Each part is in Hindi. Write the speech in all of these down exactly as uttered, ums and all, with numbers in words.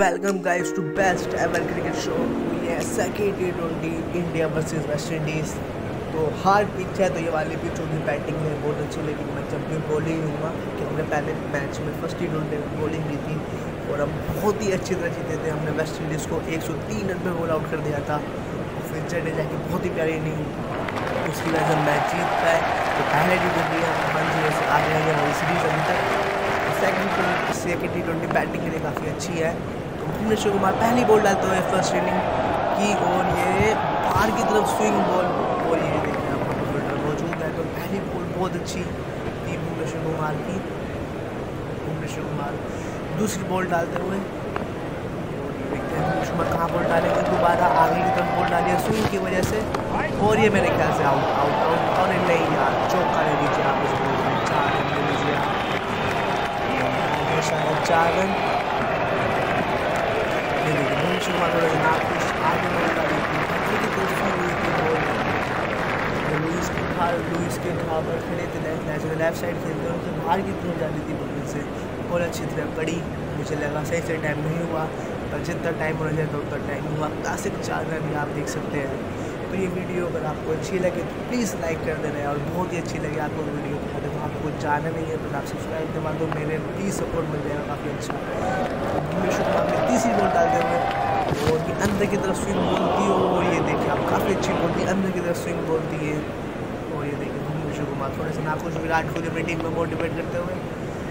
Welcome guys to best ever cricket show. ये second T twenty India versus West Indies. तो हार्ड पिच है, तो ये वाली पिच होगी। बैटिंग में बहुत अच्छी, लेकिन मैं जब भी बॉलिंग हूँगा कि हमने पहले मैच में फर्स्ट टी ट्वेंटी में बॉलिंग की थी और हम बहुत ही अच्छी तरह जीते थे। हमने वेस्ट इंडीज़ को एक सौ तीन रन पर ऑल आउट कर दिया था। फिर जडेजा की बहुत ही प्यारी इनिंग, उसकी वजह से मैच जीत पाए। तो पहले टी ट्वेंटी हम वन जीरो से आगे आगे हमारी सीरीज अभी तक। Second second T twenty batting के लिए काफ़ी अच्छी है। तो भुवनेश्वर कुमार पहली बॉल डालते हुए फर्स्ट इनिंग की और ये बाहर की तरफ स्विंग बॉल, और ये देखिए आपको फिल्डर मौजूद है। तो पहली बॉल बहुत अच्छी थी भुवनेश्वर कुमार की। भुवनेश्वर कुमार दूसरी बॉल डालते हुए, और ये देखते हैं भुवनेश्वर कुमार कहाँ बॉल डालेंगे। दोबारा आगे की तरफ बॉल डाली है स्विंग की वजह से, और ये मेरे ख्याल से आउट आउट आउट और नहीं यार, चौका ले लीजिए आप इस बॉल का, चार रन ले लीजिए आप, शायद चार रन। ये देखिए भुवनेश्वर कुमार थोड़ा ना कुछ आगे बॉल डाली थी, आगे की तरफ हुई थी बॉल। लुइस के बाहर लुइस के ढाबर खड़े थे, लेफ्ट लेफ्ट साइड खेलते हैं, उनके बाहर की तरफ डाली थी बॉल से। बॉल अच्छी तरह पड़ी, मुझे लगा सही से टाइम नहीं हुआ, पर जितना टाइम होना चाहिए उतना टाइम हुआ। क्लासिक चार रन भी आप देख सकते हैं। तो ये वीडियो अगर आपको अच्छी लगे तो प्लीज़ लाइक कर देना है, और बहुत ही अच्छी लगी आपको वीडियो तो आपको जाना नहीं है तो आप सब्सक्राइब करवा दो, मेरे प्लीज़ सपोर्ट मिल जाएगा काफ़ी अच्छा। भुवनेश्वर कुमार ने तीसरी बॉल डालते हुए और ये अंदर की तरफ स्विंग बॉल थी, और ये देखिए आप काफ़ी अच्छी बॉल थी, अंदर की तरफ स्विंग बॉल थी ये। और ये देखिए भुवनेश्वर कुमार थोड़े से नाखुश विराट कोहली अपनी टीम में मोटिवेट करते हुए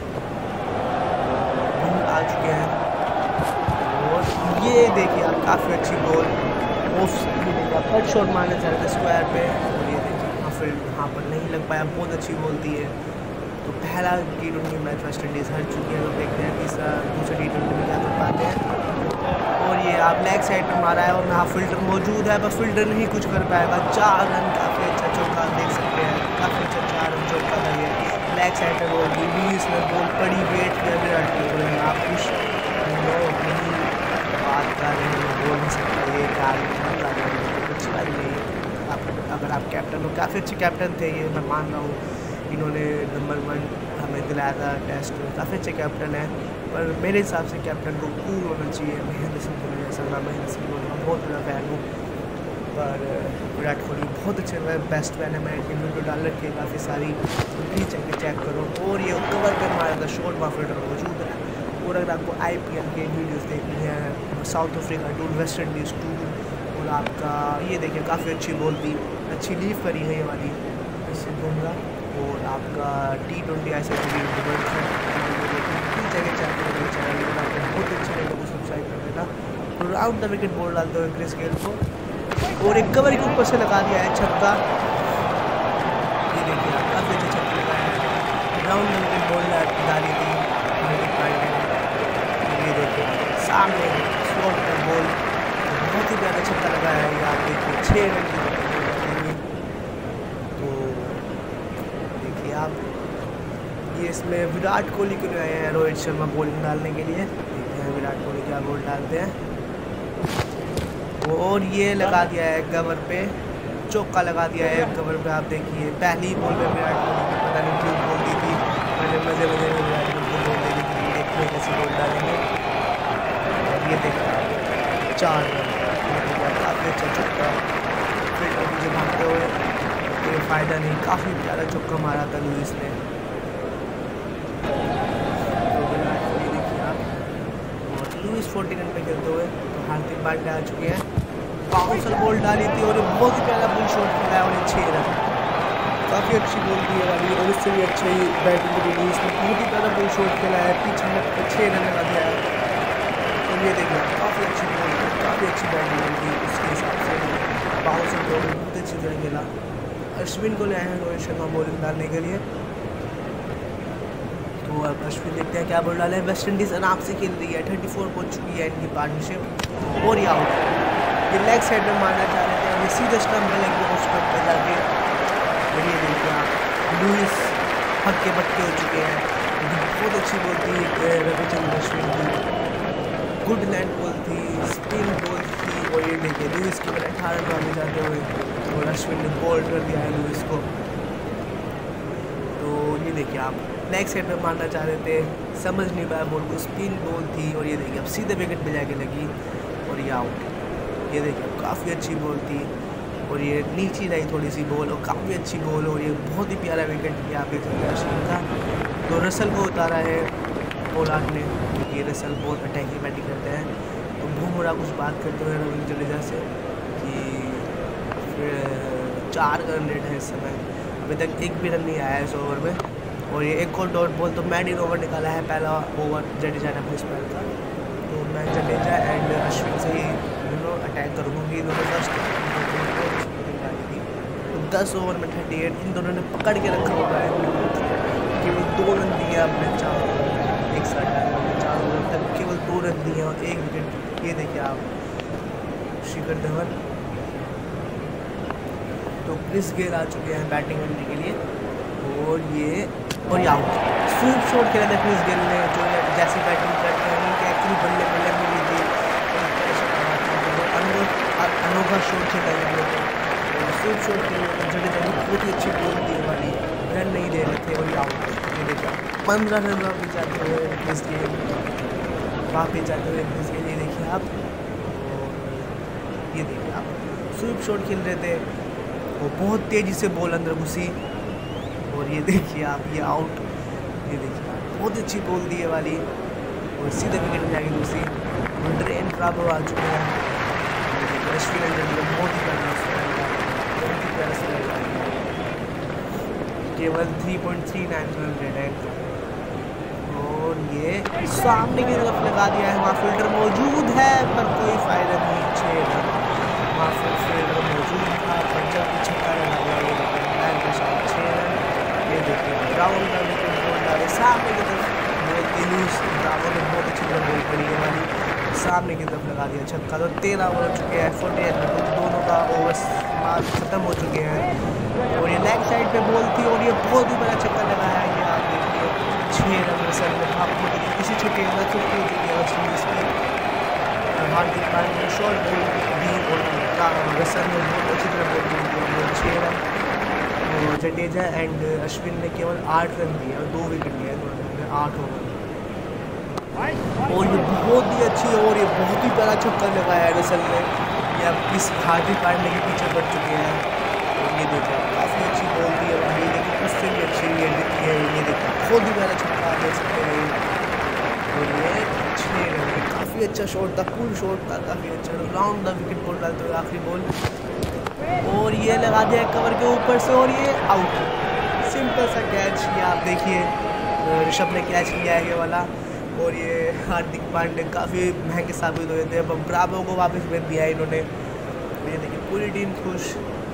आ चुके हैं। और ये देखिए आप काफ़ी अच्छी बॉल ऑफ, ये देखिए आप कट शॉट मारने चाह रहे थे स्क्वायर पे, और ये देखिए यहाँ फिर यहाँ पर नहीं लग पाया। बहुत अच्छी बॉल थी है। तो पहला T twenty match West Indies हार चुकी है। तो देखते हैं तीसरा दूसरे टी ट्वेंटी में क्या कर पाते हैं। और ये आप लेग साइड पर मारा है और यहाँ फिल्टर मौजूद है, बस फिल्टर नहीं कुछ कर पाएगा। चार रन, काफ़ी अच्छा चौका देख सकते हैं, काफ़ी अच्छा चार रन चौका था ये। लेग साइड पर बॉल दी, बीस में बॉल पड़ी, वेट कर विराट कोहली आप कुछ नहीं बात कर रहे हैं, बोल नहीं सकते ये क्या अच्छी बात नहीं है। आप अगर आप कैप्टन हो, काफ़ी अच्छे कैप्टन थे ये, मैं मान रहा हूँ। इन्होंने नंबर वन हमें दिलाया था टेस्ट में, काफ़ी अच्छे कैप्टन हैं। पर मेरे हिसाब से कैप्टन को कूल होना चाहिए। महेंद्र सिंह धोनी जैसा, मैं महेंद्र सिंह धोनी का बहुत बड़ा फ़ैन हूँ, पर विराट कोहली बहुत अच्छे बेस्ट फैन है। मैंने टीम वीडियो डाल रखी है काफ़ी सारी, तो प्लीज़ चेक चेक करो। और ये कवर पर मारा था शॉट, वहाँ फिल्टर मौजूद है। और अगर आपको आई पी एल के वीडियोज़ देखनी है, South Africa tour, West Indies tour, और आपका ये देखिए काफ़ी अच्छी बॉल थी, अच्छी लीव करी है ये वाली इससे बुमराह। और आपका टी ट्वेंटी ऐसे जगह चैनल लेकिन आपको बहुत अच्छे लगे तो सब्सक्राइब कर देना। तो राउंड द विकेट बॉल डालते हुए क्रिस गेल को, और एक कवर के ऊपर से लगा दिया है छक्का। ये देखिए आप काफ़ी अच्छा छक्का लगाया है। राउंड द विकेट बॉल डाली थी हार्दिक पांड्या ने। ये देखिए सामने स्लॉट पर बॉल, बहुत ही ज़्यादा छक्का लगाया है। आप देखिए छः रन की आप। ये इसमें विराट कोहली को आए हैं रोहित शर्मा बॉलिंग डालने के लिए। देखते हैं विराट कोहली क्या बॉल डालते हैं, और ये लगा दिया है कवर पे, चौका लगा दिया है कवर पे। आप देखिए पहली बॉल पे विराट कोहली को पता नहीं क्यों बॉल दी थी, मैंने मजे मजे में विराट कोहली को बॉल दी थी, देखते हैं कैसे बॉल डालेंगे। ये देखिए चार रन, काफ़ी अच्छा चौका, फिर मुझे भागते हुए कोई फ़ायदा नहीं, काफ़ी प्यारा चौका मारा था लुइस ने। तो विराट कोहली देखिए आप, और लुइस फोर्टी रन पे खेलते हुए। तो हार्दिक पांड्या आ चुके हैं, बाउंसर बॉल डाली थी और बहुत ही प्यारा बॉल शॉट खेला है, और छः रन, काफ़ी अच्छी बॉल थी वाली। और इससे भी अच्छी बैटिंग करी लुइस ने, बहुत ही प्यारा बॉल शॉट खेला है, पीछे में छः रन लगा दिया है। तो ये देखिए काफ़ी अच्छी बॉल, काफ़ी अच्छी बैटिंग थी उसके हिसाब से। बाउंसर बॉल बहुत अच्छी तरह खेला। अश्विन को ले आए हैं रोहित शर्मा बॉलिंग डालने के लिए। तो अब अश्विन देखते हैं क्या बॉल डाले। वेस्ट इंडीज़ आराम से खेल रही है, थर्टी फोर पहुँच चुकी है इनकी पार्टनरशिप, और ये आउट है। ये लेग साइड में मारना चाह रहे थे, ये सीधे स्टम्प में लग गए, उस स्टम्प पर जाके ये देखिए आप लुइस हक्के बक्के हो चुके हैं। बहुत अच्छी बॉल थी रविचंद्रन अश्विन की, गुड लैंड बॉल थी, स्पिन बॉल थी। और ये देखिए लुइस के मैंने अठारह रन में जाते हुए, और अश्विन ने बॉल कर दिया है लुइस को। तो और ये देखिए आप लेग साइड पे मारना चाह रहे थे, समझ नहीं पाया बॉल को, स्पिन बॉल थी और ये देखिए अब सीधे विकेट पे जाके लगी और ये आउट। ये देखिए काफ़ी अच्छी बॉल थी और ये नीचे रही थोड़ी सी बॉल और काफ़ी अच्छी बॉल और ये बहुत ही प्यारा विकेट किया आप देख सकते हैं अश्विन का। तो रसल को उतारा है पोलार्ड ने, क्योंकि ये रसल बहुत अटैकिंग बैटिंग करते हैं। तो बुमराह कुछ बात करते हुए रविंद्र जडेजा से कि फिर चार रन रेट है इस समय, अभी तक एक भी रन नहीं आया है इस ओवर में। और ये एक और डॉट बॉल तो मैड इन ओवर निकाला है पहला ओवर जडेजा ने अपने स्पेल का। तो मैं जडेजा एंड अश्विन से ही दोनों अटैक करूँगी, दोनों फर्स्ट डाली थी। तो दस ओवर में थर्टी एट इन दोनों ने पकड़ के रखा हुआ है, केवल दो रन दिए अपने चार एक साथ डाले, चार ओवर तक केवल दो रन दिए और एक विकेट। ये देखिए आप शिखर धवन। तो क्रिस गेल आ चुके हैं बैटिंग करने के लिए और ये और ये आउट। स्वीप शॉट खेला था क्रिस गेल ने, जो जैसी बैटिंग करते हैं उनके एक्चुअली बल्ले बल्ले मिली थी, अनोखा शॉट खेला है। स्वीप शॉट खेले जडेजा ने बहुत ही अच्छी बॉल दी वाली, रन नहीं दे रहे थे और ये आउट। ये देखिए पंद्रह रन वापस जाते हुए क्रिस गेल, वापस जाते हुए क्रिस गेल। ये देखिए आप, ये देखिए आप स्वीप शॉट खेल रहे थे, वो बहुत तेज़ी से बॉल अंदर घुसी और ये देखिए आप ये आउट। ये देखिए आप बहुत अच्छी बॉल दी है वाली और सीधे विकेट में जाके घुसी और ड्रेन खराब आ चुके हैं। अश्विन बहुत ही प्यारा, केवल three point three nine run rate है और ये सामने की तरफ लगा दिया है, वहाँ फील्डर मौजूद है पर कोई फायदा नहीं, छः रन वहाँ फील्डर मौजूद था पर जब छक्का लगा दिया। ये देखिए छः रन। ये देखिए राहुल का विकेट बॉल डाले सामने की तरफ, बहुत तेज राहुल ने बहुत अच्छी तरह बॉल करी है वाली, सामने की तरफ लगा दिया छक्का। तो तेरह ओवर हो चुके हैं, फोर्टी एट में दोनों का ओवर खत्म हो चुके हैं और ये लेग साइड पे बॉल थी और ये बहुत ही बड़ा छक्का लगा है। ये आप देखिए छः रन रसल में आपको किसी छक्के में चुकी हो चुकी है वेस्ट इंडीज़ की। हार्दिक पांड्या ने शॉर्ट बॉल दी और रसल ने बहुत अच्छी तरह बॉल दी और छः रन। तो जडेजा एंड अश्विन ने केवल आठ रन दिए और दो विकेट लिए दोनों आठ ओवर और ये बहुत ही अच्छी और ये बहुत ही बड़ा छक्का लगाया है रसल ने। ये अब इस हार्दिक पांड्या के पीछे बढ़ चुके हैं और ये देखिए काफ़ी अच्छी बॉल दी है भाई, लेकिन उससे भी अच्छी फील्डिंग की है। ये देखिए बहुत ही बड़ा छक्का दे सकते हैं और ये छः रन में काफ़ी अच्छा शॉट था, फुल शॉट था, काफ़ी अच्छा राउंड द विकेट बॉल डालते हुए आखिरी बॉल और ये लगा दिया कवर के ऊपर से और ये आउट। सिंपल सा कैच, ये आप देखिए ऋषभ ने कैच लिया है ये वाला और ये हार्दिक पांड्या काफ़ी महंगे साबित हुए थे, अब ब्रावो को वापस भेज दिया है इन्होंने। ये देखिए पूरी टीम खुश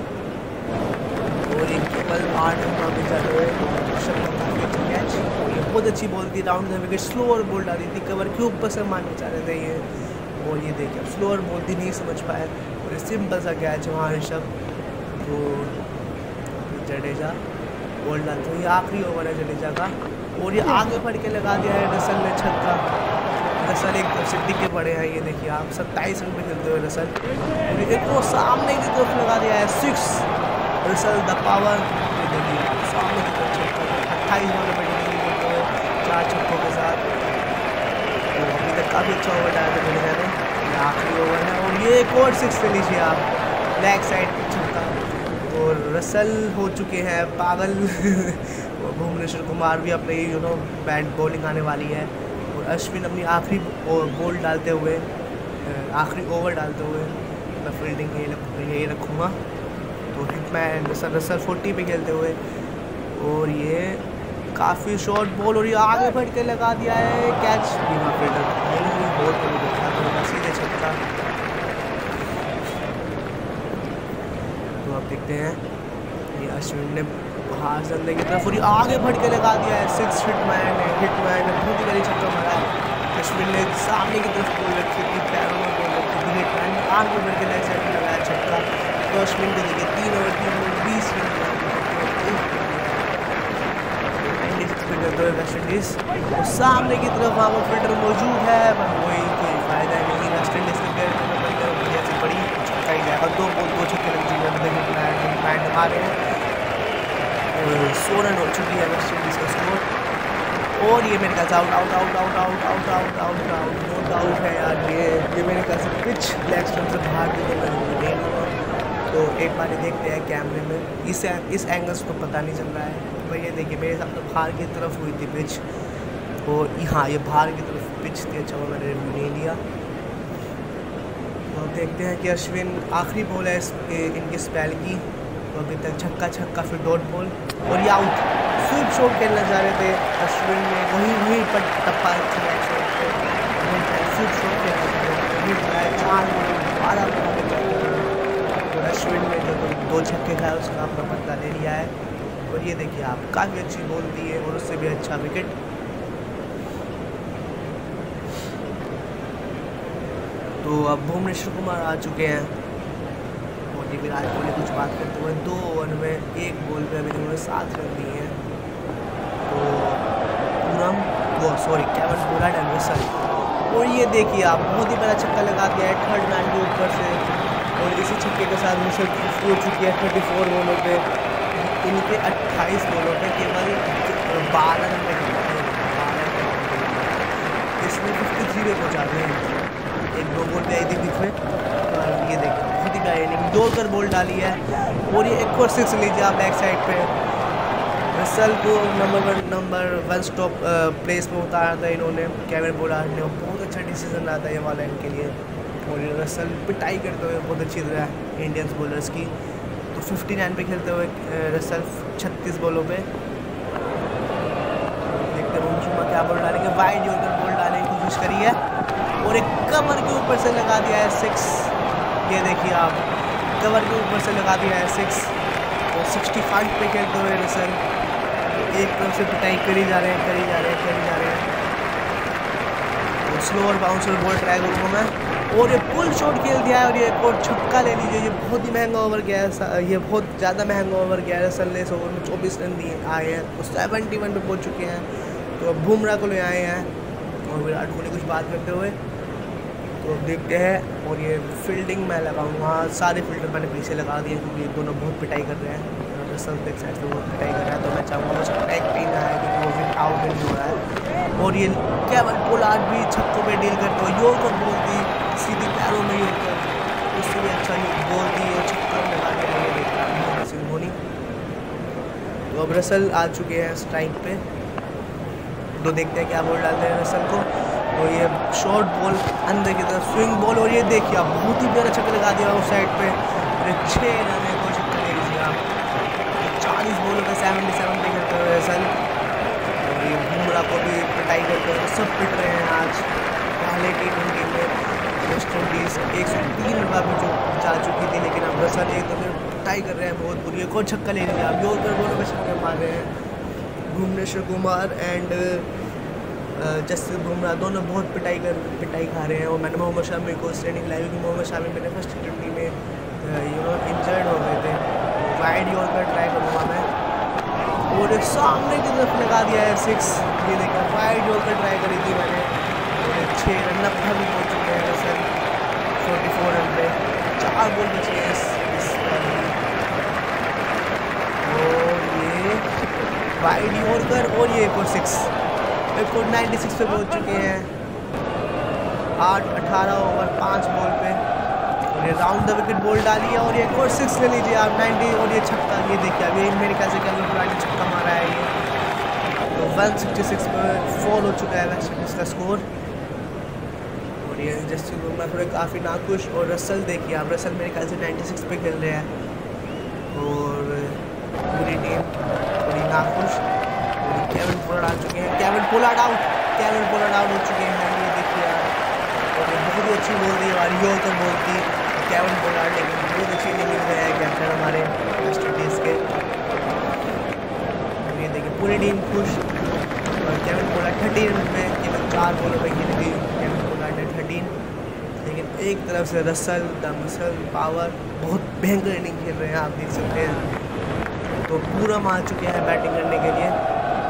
और ये केवल आठ रन वापस जाते हुए ऋषभ ने काफ़ी अच्छा कैच और ये बहुत अच्छी बॉल थी, round the wicket slower ball डाली थी, कवर के ऊपर से मारना चाह रहे थे ये और ये देखिए अब स्लोअर बॉल थी, नहीं समझ पाए और ये सिंपल सा कैच है वहाँ ऋषभ। तो जडेजा बॉल डालते हुए आखिरी ओवर है जडेजा का और ये आगे बढ़ के लगा दिया है रसल ने छक्का। रसल एक तरफ से टिके पड़े हैं, ये देखिए आप सत्ताईस रन पे खेलते हुए रसल और ये देखो सामने की तरफ लगा दिया है सिक्स रसल द पावर। ये देखिए सामने की तरफ छक्का अट्ठाईस ओवर में बैटिंग करते हुए चार छक्कों के साथ। तो अभी तक काफ़ी अच्छा ओवर डाला था जडेजा ने, ये आखिरी ओवर है और ये एक और सिक्स ले लीजिए आप, बैक साइड छक्का और रसल हो चुके हैं पागल और भुवनेश्वर कुमार भी अपने यू नो बैट बॉलिंग आने वाली है और अश्विन अपनी आखिरी बॉल डालते हुए आखिरी ओवर डालते हुए मैं फील्डिंग यही रखूँगा। तो हिटमैन रसल रसल फोर्टी पे खेलते हुए और ये काफ़ी शॉर्ट बॉल और ये आगे बढ़ के लगा दिया है कैच, बीमा फील्डर बहुत देखा सीधे छक्का। तो आप देखते हैं ये अश्विन ने बाहर से अंदर की तरफ और आगे बढ़ के लगा दिया है सिक्स। हिटमैन ने हिटमैन ने बहुत ही बड़ी छक्का मारा है। अश्विन ने सामने की तरफ बॉल रखी थी, पैरों में बॉल रखी थी, हिटमैन ने आगे बढ़ के लेग साइड में लगाया छक्का। तो अश्विन को देखिए तीन ओवर तीन ओवर बीस रन वेस्ट इंडीज़ और सामने की तरफ वहाँ पर फील्डर मौजूद है पर कोई कोई फायदा नहीं। वेस्ट इंडीज़ के बढ़िया से बड़ी छक्का ही गया और दो बॉल दो छक्के लग चुके हैं, हिटमैन मारे हैं सौ रन हो चुकी है वेस्ट इंडीज़ का स्कोर। और ये मेरे ख्याल से out out out out out out out out out no doubt है यार। ये ये मेरे ख्याल से पिच लेग स्टंप से बाहर की तो मैं तो एक बार देखते हैं कैमरे में, इस इस एंगल से तो पता नहीं चल रहा है पर ये देखिए मेरे हिसाब से बाहर की तरफ हुई थी पिच, और हाँ ये बाहर की तरफ पिच थी। अच्छा वो मैंने रिव्यू नहीं लिया। तो देखते हैं कि अश्विन आखिरी बॉल है इस, इनके स्पेल की, तो अभी तक छक्का छक्का फिर डॉट बॉल और ये आउट। स्वीप शॉट खेलना चाह रहे थे अश्विन ने, वहीं वहीं पर टप्पा स्वीप शॉट खेलना चाह रहे थे चार बारह और अश्विन ने जो दो छक्के खाए उसका अपना बदला ले लिया है। और ये देखिए आप काफ़ी अच्छी बॉल दी है और उससे भी अच्छा विकेट। तो अब भुवनेश्वर कुमार आ चुके हैं और ये विराट कोहली कुछ बात करते हुए दो ओवर में एक बॉल पे अभी उन्होंने सात रन दिए हैं। तो पूरम वो sorry Kevon Pollard and Russell, और ये देखिए आप बहुत ही बड़ा छक्का लगा दिया है थर्ड मैन के ऊपर से, और इसी छक्के के साथ रसल की फिफ्टी हो चुकी है थर्टी फोर बॉलों पे। इनके अट्ठाईस बॉलों पे केवल बारह रन पे इसमें फिफ्टी थ्री पे पहुँचा दिए हैं। एक दो बॉल पे आई थी बीच में, और ये देखिए बहुत ही प्यारी इनिंग दौड़ कर बॉल डाली है। और ये एक और सिक्स लीजिए आप बैक साइड पे, रसल को number one number one stop place पे उतारा था इन्होंने केवन पोलार्ड ने, बहुत अच्छा डिसीजन रहा था ये वाला इनके लिए। और ये रसल पिटाई करते हुए बहुत अच्छी तरह इंडियंस बॉलर्स की, तो फिफ्टी नाइन पे खेलते हुए रसल छत्तीस बॉलों पे। देखते हैं शुमा क्या बॉल डालेंगे, वाइड योकर बॉल डालने की कोशिश करी है और एक कवर के ऊपर से लगा दिया है सिक्स। ये देखिए आप कवर के ऊपर से लगा दिया है सिक्स। तो सिक्सटी फाइव पे खेलते हुए रसल एक तरफ से पिटाई करी जा रहे हैं करी जा रहे हैं करी जा रहे हैं। तो स्लोअर बाउंसर बॉल ट्राई करूँगा मैं, और ये पुल शॉट खेल दिया है और ये एक और छक्का ले लीजिए। ये बहुत ही महंगा ओवर गया है, ये बहुत ज़्यादा महंगा ओवर गया है। रसल ने इस ओवर में चौबीस रन दिए आए हैं, तो सेवेंटी वन पे पहुँच चुके हैं। तो अब बुमराह को ले आए हैं और विराट कोहली कुछ बात करते हुए, तो देखते हैं। और ये फील्डिंग मैं लगाऊंगा, सारे फील्डर मैंने पीछे लगा दिए क्योंकि ये दोनों बहुत पिटाई कर रहे हैं। रसल बैक साइड से बहुत पिटाई कर रहा है, तो मैं चाहूँगा बस ट्रैक पे ना है क्योंकि वो विकेट आउट नहीं हो रहा है। और ये केवन पोलार्ड भी छक्कों पे डील करते हुए योर्कर बॉल दी सीधी पैरों में, योर्कर उससे भी अच्छा बॉल दी और छक्का लगा दिया ये देखा सिंह धोनी। तो अब रसल आ चुके हैं स्ट्राइक पे, तो देखते हैं क्या बॉल डालते हैं रसल को। और ये शॉर्ट बॉल अंदर की तरफ स्विंग बॉल, और ये देखिए आप बहुत ही प्यारा छक्का लगा दिया उस साइड पे। छः रन है दो छक्का ले लीजिए आप, चालीस बॉलों पे सेवेंटी सेवन पे खेलते हुए रसल। और ये बुमराह को भी पिटाई करते हुए सब पिट रहे हैं आज। पहले टी ट्वेंटी में वेस्ट इंडीज़ एक सौ तीन रन भी जो जा चुकी थी, लेकिन अब रसल एक तो फिर पिटाई कर रहे हैं बहुत बुरी। एक और छक्का ले लिया आप, योर्कर बॉलों पे छक्के मार रहे हैं भुवनेश्वर कुमार एंड जसप्रीत बुमराह, दोनों बहुत पिटाई कर पिटाई खा रहे हैं। और मैंने मोहम्मद शामी को इसलिए नहीं खिलाई क्योंकि मोहम्मद शामी मेरे फर्स्ट टी ट्वेंटी में यू नो इंजर्ड हो गए थे। वाइड योर्कर ट्राई करूँगा मैं, और एक सामने की तरफ लगा दिया है सिक्स। ये देखा वाइड योर्कर ट्राई करी थी मैंने, और छः रन नब्बे भी पहुँच चुके हैं सर फोर्टी फोर रन पे, चार बॉल बचे हैं इस और ये वाइड योर्कर और ये एक और सिक्स, एक और नाइन्टी सिक्स पे पहुँच चुके हैं। आठ अठारह ओवर पाँच बॉल पे, और ये राउंड द विकेट बॉल डाली है और ये एक और सिक्स ले लीजिए आप नाइन्टी। और ये छक्का ये देखिए अभी मेरे ख्याल से केवन पोलार्ड ने छक्का मारा है ये, तो वन सिक्सटी सिक्स पे फॉल हो चुका है वेस्ट इंडीज़ का स्कोर। और ये जसप्रीत बुमराह थोड़े काफ़ी नाखुश, और रसल देखिए आप रसल मेरे ख्याल से नाइन्टी सिक्स पे खेल रहे हैं और पूरी टीम थोड़ी नाखुश। केवन पोलार्ड आ चुके हैं, Kevon Pollard out, Kevon Pollard out हो चुके हैं ये देखिए आप। और बहुत ही अच्छी बॉल दी और योर्कर बॉल थी केवन पोलार्ड, लेकिन बहुत अच्छी इनिंग में है कैप्टन हमारे वेस्ट इंडीज़ के। ये देखिए पूरी टीम खुश, और केवन पोलार्ड थर्टी रन में केवल चार बॉलों पर खेली थी केवन पोलार्ड ने थर्टीन, लेकिन एक तरफ से रसल द मसल पावर बहुत भयंकर इनिंग खेल रहे हैं आप देख सकते हैं। तो पूरा आ चुके हैं बैटिंग करने के लिए,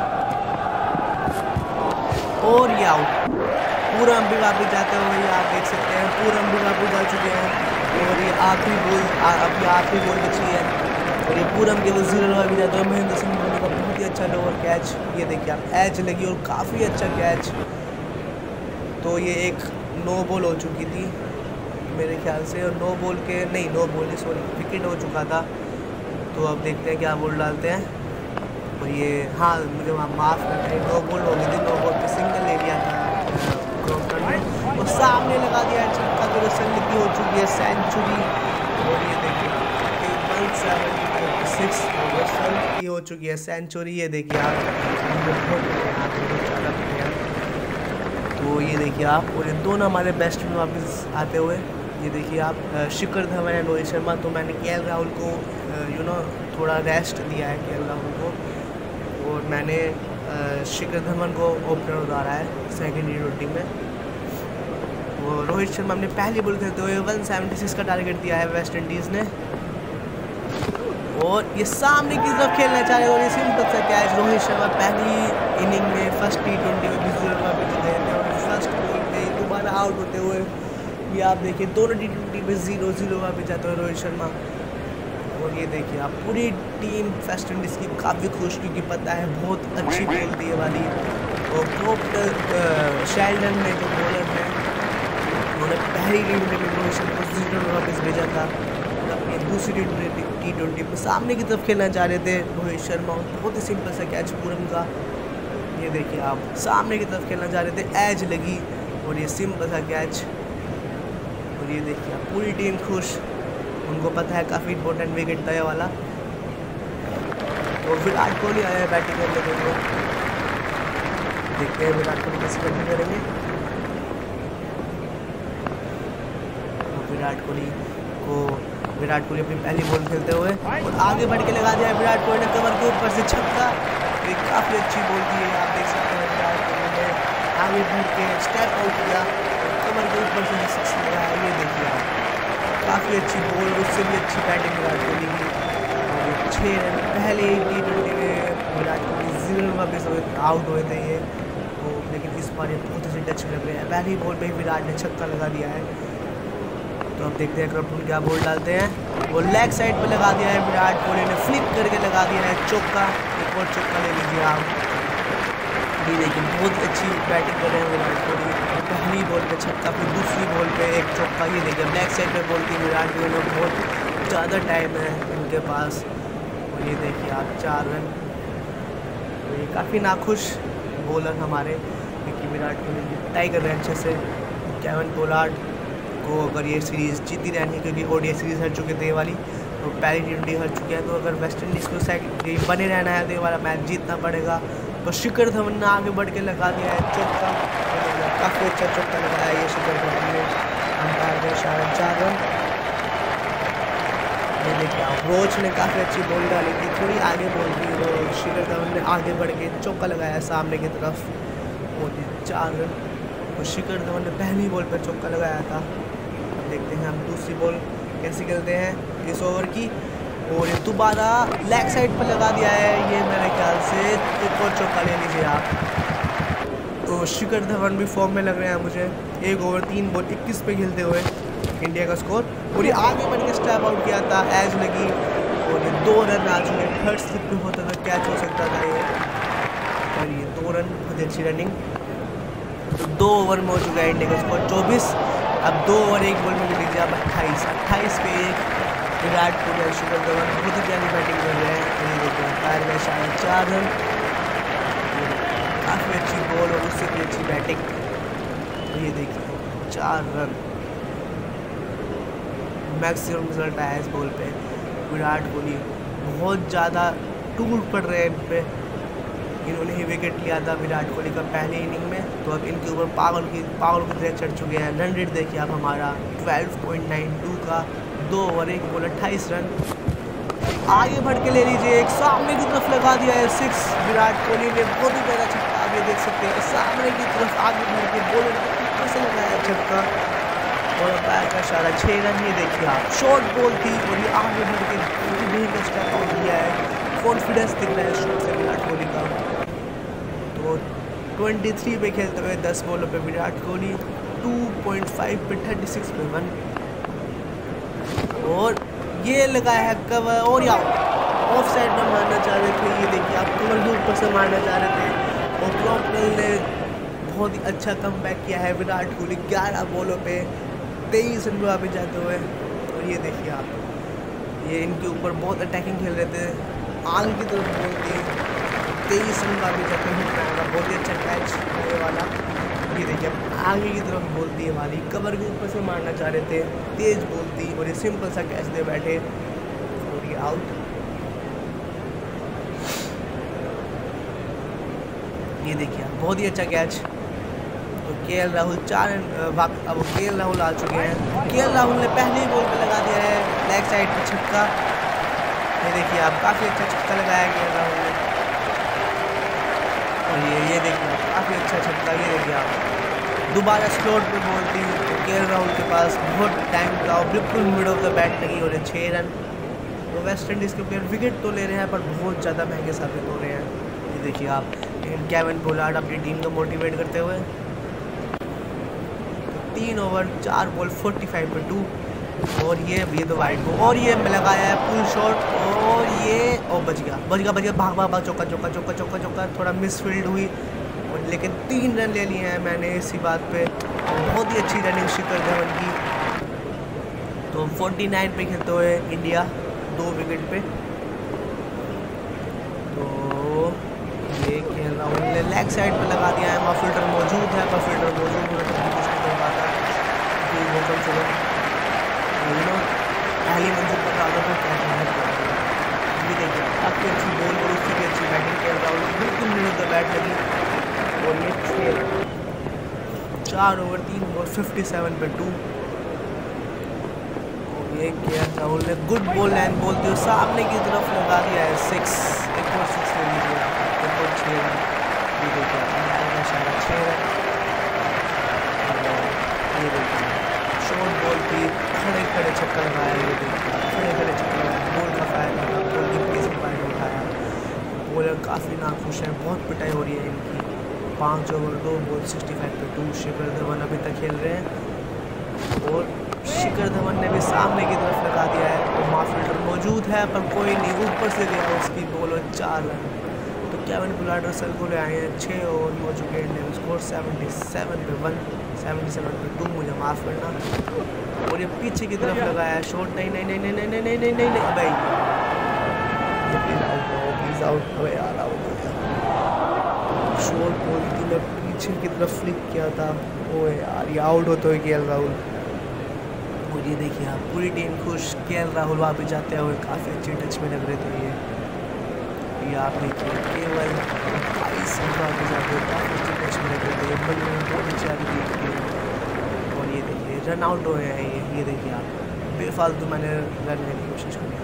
और ये आउट पूरम भी वापस जाते हुए आप देख सकते हैं, पूरम भी वापस जा चुके हैं। और ये आखिरी बॉल अभी आखिरी बॉल बची है और ये पूरम के वो जीरो रन भी जाते हैं। महेंद्र सिंह धोनी का बहुत ही अच्छा लोअर कैच, ये देखिए आप एज लगी और काफ़ी अच्छा कैच। तो ये एक नो बॉल हो चुकी थी मेरे ख्याल से, और नो बॉल के नहीं नो बॉल नहीं सॉरी विकेट हो चुका था। तो अब देखते हैं क्या बॉल डालते हैं। और ये हाँ मुझे वहाँ माफ़ करना है, नो बॉल हो गई थी, नो बॉल पे सिंगल ले लिया था क्रॉम्पटन ने और सामने लगा दिया है छक्का। तो रसल की हो चुकी है सेंचुरी। और ये देखिए वन सेवन सिक्स रसल की हो चुकी है सेंचुरी। ये देखिए आप तो ये देखिए आप, और ये दोनों हमारे बेस्ट में वापस आते हुए। ये देखिए आप शिखर धवन एंड रोहित शर्मा। तो मैंने के एल राहुल को यू नो थोड़ा रेस्ट दिया है के एल राहुल को, और मैंने शिखर धवन को ओपनर उतारा है सेकेंड टी ट्वेंटी में। वो रोहित शर्मा ने पहली बॉल खेलते हुए वन सेवेंटी सिक्स का टारगेट दिया है वेस्ट इंडीज़ ने, और ये सामने की तरफ खेलना चाह रहे और ये सिंपल सा कैच। रोहित शर्मा पहली इनिंग में फर्स्ट टी ट्वेंटी में बीस रन पे जीते थे और फर्स्ट बॉल पे दोबारा आउट होते हुए ये आप देखिए दोनों टी ट्वेंटी में जीरो जीरो पे जाते हुए रोहित शर्मा। और ये देखिए आप पूरी टीम वेस्ट इंडीज़ की काफ़ी खुश, क्योंकि पता है बहुत अच्छी बॉल दी वाली। और प्रोप शेल्डन ने जो बॉलर है उन्होंने पहली टी ट्वेंटी में रोहित शर्मा को जीरो रन वापस भेजा था। अपनी दूसरी टी ट्वेंटी में सामने की तरफ खेलना चाह रहे थे रोहित शर्मा, बहुत ही सिंपल सा कैच पूरम का। ये देखिए आप सामने की तरफ खेलना चाह रहे थे, एज लगी और ये सिंपल सा कैच। और ये देखिए आप पूरी टीम खुश, उनको पता है काफ़ी इंपॉर्टेंट विकेट था ये वाला। तो विराट कोहली आया है बैटिंग करने के लिए, देखते हैं विराट कोहली कैसे बैटिंग करेंगे। विराट कोहली को विराट कोहली अपनी पहली बॉल खेलते हुए और आगे बढ़ के लगा दिया विराट कोहली ने कवर के ऊपर से छक्का। एक काफ़ी अच्छी बॉल थी, आप देख सकते हैं विराट कोहली ने आगे बढ़ के स्टेप आउट किया और कवर के ऊपर से सिक्स लगाया। ये देखिए आप काफ़ी अच्छी बॉल, उससे भी अच्छी बैटिंग विराट कोहली की। और छः रन पहले टी ट्वेंटी में विराट कोहली जीरो रन वापस आउट हुए थे ये तो, लेकिन इस बार ये बहुत अच्छे टच लग रहे हैं। पहली बॉल पे विराट ने छक्का लगा दिया है। तो अब देखते हैं क्रॉम्पटन क्या बॉल डालते हैं। वो लेग साइड पे लगा दिया है विराट कोहली ने, फ्लिप करके लगा दिया है चौका। एक और चौका ले लीजिए आप। ये देखिए बहुत अच्छी बैटिंग कर रहे हैं विराट कोहली। पहली बॉल पे छक्का, फिर दूसरी बॉल पे एक चौका। ये देखिए लेग साइड पे बॉल थी विराट कोहली ने, बहुत ज़्यादा टाइम है उनके पास। और ये देखिए आप चार रन। तो ये काफ़ी नाखुश बॉलर हमारे, क्योंकि विराट कोहली टाई कर रहे हैं अच्छे से। केविन पोलार्ड को अगर ये सीरीज़ जीती रहनी, क्योंकि ओडीआई सीरीज़ हर चुके थे ये वाली, तो पहली टी ट्वेंटी हर चुके हैं। तो अगर वेस्ट इंडीज़ को सेकंड बने रहना है तो ये वाला मैच जीतना पड़ेगा। तो शिखर धवन ने आगे बढ़ के लगा दिया है चौका, काफ़ी अच्छा चौका लगाया ये शिखर धवन ने, अंपायर ने शायद चार रन। ये देखिए आप रोच ने काफ़ी अच्छी बॉल डाली थी, थोड़ी आगे बॉल थी, और शिखर धवन ने आगे बढ़ के चौका लगाया सामने की तरफ और चार रन। और शिखर धवन ने पहली बॉल पर चौका लगाया था। देखते हैं हम दूसरी बॉल कैसे खेलते हैं इस ओवर की। और ये दोबारा लेग साइड पर लगा दिया है, ये मेरे ख्याल से एक और चौका ले लीजिए आप। तो शिखर धवन भी फॉर्म में लग रहे हैं मुझे। एक ओवर तीन बॉल इक्कीस पे खेलते हुए इंडिया का स्कोर, और ये आगे बढ़ के स्टेप आउट किया था, एज लगी और ये दो रन आ चुके। थर्ड स्लिप पे होता था, कैच हो सकता था ये, और ये दो रन बहुत अच्छी रनिंग। तो दो ओवर में हो चुका है इंडिया का स्कोर चौबीस। अब दो ओवर एक बॉल में लीजिए आप अट्ठाईस अट्ठाईस पे एक। विराट कोहली और शिखर धवन बहुत ही प्यारी बैटिंग कर रहे हैं। ये देखिए अंपायर में शायद चार रन, काफ़ी अच्छी बॉल और उससे भी अच्छी बैटिंग। ये देखिए चार रन, मैक्सिमम रिजल्ट आया इस बॉल पे। विराट कोहली बहुत ज़्यादा टूट पड़ रहे हैं इन पे, इन्होंने ही विकेट लिया था विराट कोहली का पहले इनिंग में। तो अब इनके ऊपर पागल की पागल की तरह चढ़ चुके हैं। रन रेट देखिए आप हमारा बारह पॉइंट नौ दो का, दो ओवर एक बॉल अट्ठाईस रन। आगे बढ़ के ले लीजिए, एक सामने की तरफ लगा दिया है सिक्स विराट कोहली ने, बहुत ही प्यारा छक्का आप ये देख सकते हैं। सामने की तरफ आगे बढ़ के बॉलर के ऊपर से लगाया छक्का और अंपायर का इशारा छः रन। ये देखिए आप शॉर्ट बॉल थी और ये आगे बढ़ के पूरी का स्टेप आउट किया है। कॉन्फिडेंस दिख रहा है शॉट से विराट कोहली का। तो तेईस पे खेलते हुए दस बॉलों पे विराट कोहली, दो पॉइंट पाँच पे छत्तीस पे वन, और ये लगाया है कवर और या ऑफ साइड में मारना चाह रहे थे, ये देखिए आप कमर के ऊपर से मारना चाह रहे थे और क्रॉम्पटन ने बहुत ही अच्छा कमबैक किया है। विराट कोहली ग्यारह बॉलों पे तेईस रन पे वापस जाते हुए। और ये देखिए आप, ये इनके ऊपर बहुत अटैकिंग खेल रहे थे, आगे की तरफ बॉल दी, तेईस रन वापस जाते हुए बहुत ही अच्छा कैच ये वाला। ये देखिए आगे की तरफ बॉल दी वाली, कवर के ऊपर से मारना चाह रहे थे, तेज बॉल दी और ये सिंपल सा कैच दे बैठे और ये आउट। ये देखिए आप, बहुत ही अच्छा कैच। तो केएल राहुल चार वक्त अब केएल राहुल आ चुके हैं। केएल राहुल ने पहले ही बॉल पे लगा दिया है लेग साइड पे छक्का। ये देखिए आप, काफ़ी अच्छा छक्का लगाया केएल राहुल ने। और ये ये देखिए आप, काफ़ी अच्छा छक्का। ये देखिए आप, दोबारा स्लॉट पे बॉल दी तो केएल राहुल के पास बहुत टाइम था और बिल्कुल मिड ऑफ द बैट लगी और छः रन। तो वेस्ट इंडीज़ के प्लेयर विकेट तो ले रहे हैं पर बहुत ज़्यादा महंगे साबित हो रहे हैं। ये देखिए आप, केविन पोलार्ड अपनी टीम को मोटिवेट करते हुए। तीन ओवर चार बॉल फोर्टी फाइव पे टू और ये ये तो वाइड को और ये लगाया है पुल शॉट और ये और बच गया बच गया बच गया भाग भाग भाग चौका चौका चौका चौका चौका थोड़ा मिसफील्ड हुई और लेकिन तीन रन ले लिए हैं मैंने इसी बात पे। बहुत ही अच्छी रनिंग शिखर धवन की। तो उनचास पे खेलते हुए इंडिया दो विकेट पे। तो ये खेल रहा उन्होंने लेग साइड पे लगा दिया है। मफिल्टर मौजूद है, मफिल्टर मौजूद है तो कुछ नहीं कर पाता कि वो कम से कम पहली मंजिल पर आगे तो क्या है। ये देखिए काफ़ी अच्छी बॉल और उसकी भी अच्छी बैटिंग खेल रहा हूँ, बिल्कुल मिनट द बैट लगी और ये छः चार ओवर तीन बॉल फिफ्टी सेवन पे टू। और ये किया राहुल ने गुड बॉल लाइन बॉल दी सामने की तरफ लगा दिया है सिक्स। एक और सिक्स ले लीजिए एक और छः रन। ये देखिए शायद छः रन। ये देखिए शॉर्ट बॉल की खड़े खड़े छक्का लगाया। ये देखिए खड़े खड़े छक्का लगाया, बॉल का फायदा था, बॉल की पेस में फायदा उठाया। बॉलर काफ़ी नाखुश है, बहुत पिटाई हो रही है इनकी। पाँच ओवर दो बॉल सिक्सटी फाइव पे टू। शिखर धवन अभी तक खेल रहे हैं और शिखर धवन ने भी सामने की तरफ लगा दिया है और माफिल्टर मौजूद है पर कोई नहीं, ऊपर से गया उसकी बॉल और चार रन। तो केविन पोलार्ड रसल को ले आए हैं। छः ओवर हो चुके हैं, स्कोर सेवेंटी सेवन पे वन सेवेंटी सेवन पे टू, मुझे माफ़ करना। और ये पीछे की तरफ लगाया है शॉट। नहीं नहीं नहीं नहीं नहीं नहीं नहीं नहीं नहीं नहीं भाई प्लीज़ आउट हो यार, आउट हो गया। शॉट बॉल थी, मैं पीछे की तरफ फ्लिक किया था। ओ यार ये आउट होते हुए केएल राहुल। और ये देखिए आप, पूरी टीम खुश। केएल राहुल वापस जाते हुए काफ़ी अच्छे टच में लग रहे थे। ये ये आप देखिए केवल बाईस वापस जाते हुए काफ़ी अच्छे टच में लग रहे थे। बल्ले में बहुत अच्छी आ रही थी। और ये देखिए रन आउट हुए हैं ये ये देखिए आप, बेफालतू मैंने रन लेने की कोशिश करी।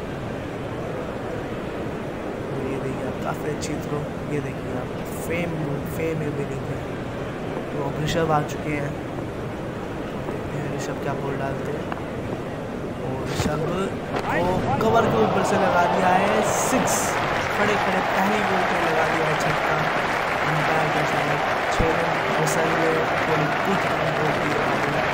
और ये देखिए आप, काफ़ी अच्छी थ्रो। ये देखिए आप, फेम फेम में भी नहीं है। तो अब ऋषभ आ चुके हैं, देखते हैं ऋषभ क्या बॉल डालते हैं। और ऋषभ को कवर के ऊपर से लगा दिया है सिक्स। खड़े खड़े पहली बॉल पे लगा दिया है छक्का। अंपायर का शायद छः रन रसल में थोड़ी कुछ रन बोल दिया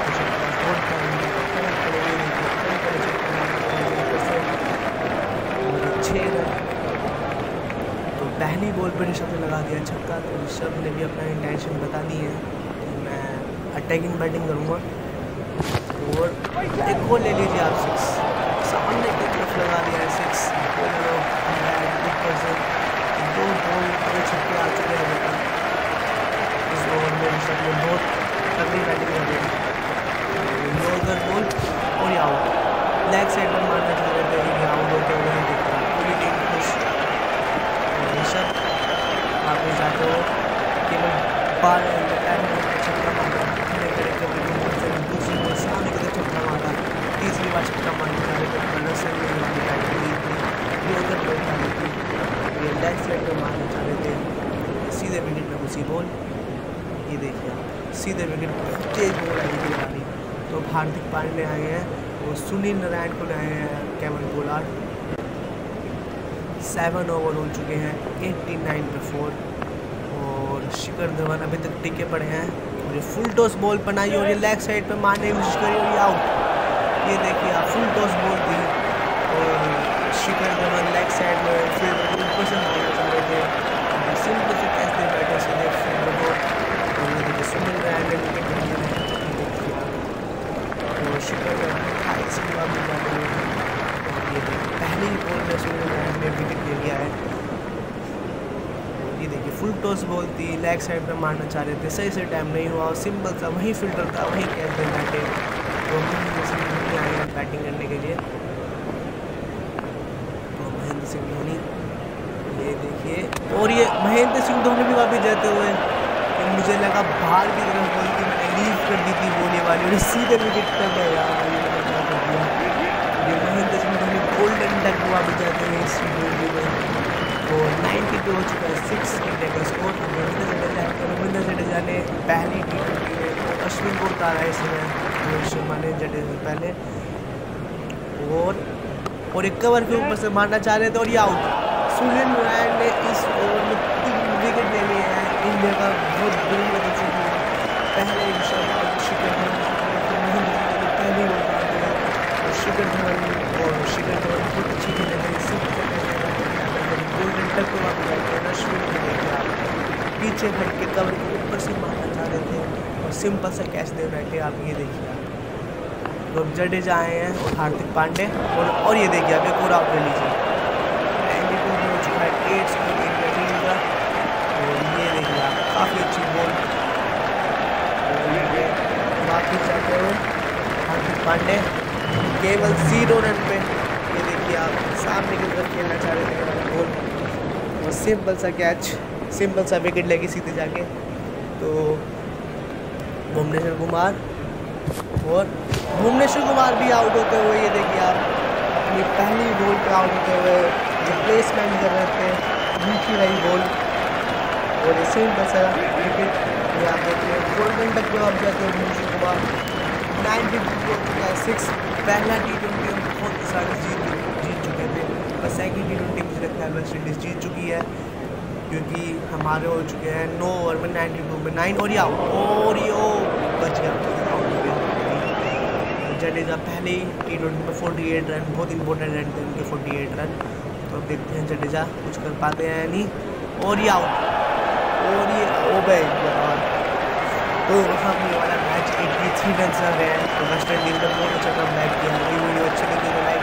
छः रन। तो पहली बॉल पर ऋषभ ने लगा दिया छक्का। तो ऋषभ ने भी अपना इंटेंशन बता दी है कि मैं अटैकिंग बैटिंग करूँगा। और एक और ले लीजिए आप सिक्स, सामने की तरफ लगा दिया है सिक्स। ऊपर से दो बॉल पूरे छक्के आ चुके हैं अभी तक इस ओवर में। ऋषभ ने बहुत तगड़ी बैटिंग कर दी, नॉर्दर बॉल और आउट। लेग साइड पर मारना चाह रहे थे लेकिन आउट होते हुए दिख रहा। पूरी टीम खुश। ऋषभ वापस जाते हो केवल बारह छक्का मारा, खड़े खड़े कभी दूसरी बॉल सामने की तरफ छक्का मारा, तीसरी बार छक्का मारने जा रहे थे। रसल ने वाली बैटिंग ली थी, नॉर्दर बॉल डाली थी, ये लेग साइड पर मारना चाह रहे थे, सीधे विकेट में घुसी बॉल। ये देखिए आप, सीधे विकेट पर तेज बॉल आई थी वाली। तो हार्दिक पांड्या आए हैं और सुनील नारायण को लाए हैं केविन पोलार्ड। सेवन ओवर हो चुके हैं, एट्टी नाइन पे फोर। और शिखर धवन अभी तक टिके पड़े हैं और ये फुल टॉस बॉल बनाई और ये लेग साइड पे मारने की कोशिश करी और ये आउट। ये देखिए आप, फुल टॉस बॉल दी और शिखर धवन लेग साइड में फील्डर ऊपर से मारना चाह रहे थे, सिंपल से कैच दे बैठे सीधे फील्डर को। और ये देखिए सुनील रैन ने विकेट ले लिया है, तो शिखर धवन हाई से जवाब मिल जाते हैं। ये देखिए पहली बॉल में सुनील रैन ने विकेट ले लिया है। ये देखिए फुल टॉस बॉल थी, लेग साइड पे मारना चाह रहे थे, सही से टाइम नहीं हुआ और सिंपल सा वही फील्डर था वही कैच दे बैठे। तो महेंद्र सिंह धोनी आए हैं बैटिंग करने के लिए। तो महेंद्र सिंह धोनी ये देखिए, और ये महेंद्र सिंह धोनी भी वापस जाते हुए, मुझे लगा बाहर की तरफ बॉल थी, मैंने लीव कर दी थी बोली वाली और सीधे विकेट कर दिया यार। ये महेंद्र सिंह धोनी गोल्डन डक वापस जाते हैं इस टी में। तो नाइन्टी टू हो चुका है, सिक्स विकेट का स्कोर। रविंद्र जडेजा रविंद्र जडेजा ने पहली टी ट्वेंटी में अश्विन को उतारा है इसमें, रोहित शर्मा ने जडेजा पहले, और और एक कवर के ऊपर से मारना चाह रहे थे और ये आउट। सुनील रैन ने इस ओवर में तीन विकेट ले लिए हैं। इंडिया का बहुत बुरी वजह से पहले शर्मा शिखर धवन पहली ओवर दिया और शिखर धवन और शिखर धवन बहुत अच्छी खेले थे। गोल्डन टक को वापस जाते हैं, अश्विन को देखिए आप पीछे खड़ के कवर के ऊपर से मारना चाह रहे थे और सिंपल सा कैच दे बैठे आप। ये देखिए आप तो जडेजा आए हैं और हार्दिक पांडे, और और ये देखिए आप एक और आउट ले लीजिए। नाइन्टी टू हो चुका है, एट स्कोर इंडिया टीम का। और ये देखिए आप काफ़ी अच्छी बॉल, वापस जाते हुए हार्दिक पांडे केवल जीरो रन पे। ये देखिए आप सामने की तरफ खेलना चाह रहे थे बॉल और सिंपल सा कैच, सिंपल सा विकेट लेके सीधे जाके। तो भुवनेश्वर कुमार और भुवनेश्वर कुमार भी आउट होते हुए, ये देखिए आप अपनी पहली बॉल पे आउट होते हुए जो प्लेसमेंट कर रहे थे नीचे रही बॉल और इसे बचा विकेट। ये आप देखिए गोल्डन टक पे आप जाते हैं भुवनेश्वर कुमार। नाइन्टी टू हो चुका है, सिक्स पहला टी ट्वेंटी हम बहुत सारे जीत जीत चुके थे, बस सेकेंड टी ट्वेंटी मुझे लगता है वेस्ट इंडीज़ जीत चुकी है क्योंकि हमारे हो चुके हैं नौ ओवर में नाइन्टी टू में नाइन और ये आउट और ये ओ बच गया, आउट हो गया। जडेजा पहले ही टी ट्वेंटी में फोर्टी एट रन, बहुत इंपॉर्टेंट रन थे उनके फोर्टी एट रन। तो अब देखते हैं जडेजा कुछ कर पाते हैं या नहीं। और ये आउट और ये ओ भाई यार, तो हम ये वाला मैच एटी थ्री रन से गए हैं। तो वेस्ट इंडीज़ ने बहुत अच्छा कम बैक किया। वीडियो अच्छी लगी तो लाइक